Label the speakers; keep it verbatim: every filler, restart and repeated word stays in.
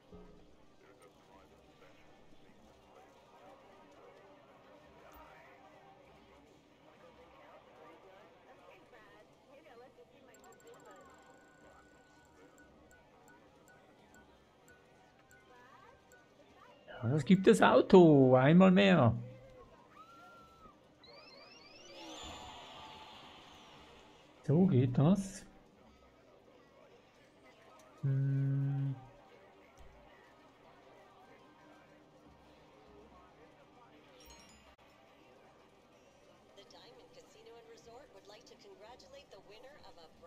Speaker 1: Ja, das gibt das Auto, einmal mehr. So geht das. Hm.
Speaker 2: The Diamond Casino and Resort would like to congratulate the winner of a